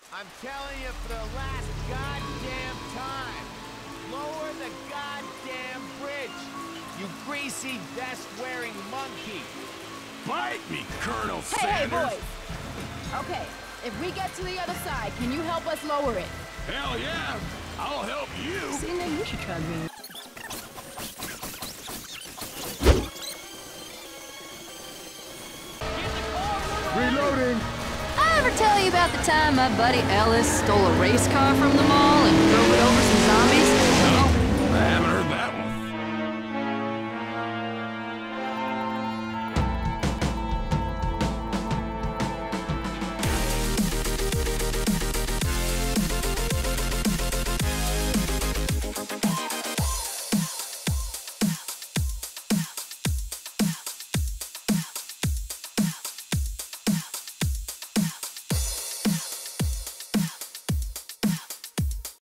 I'm telling you for the last goddamn time. Lower the goddamn bridge, you greasy vest-wearing monkey. Bite me, Colonel Hey, Sanders! boys! Okay, if we get to the other side, can you help us lower it? Hell yeah! I'll help you! See, then you should try me. Reloading! I ever tell you about the time my buddy Ellis stole a race car from the mall and drove it over some zombies?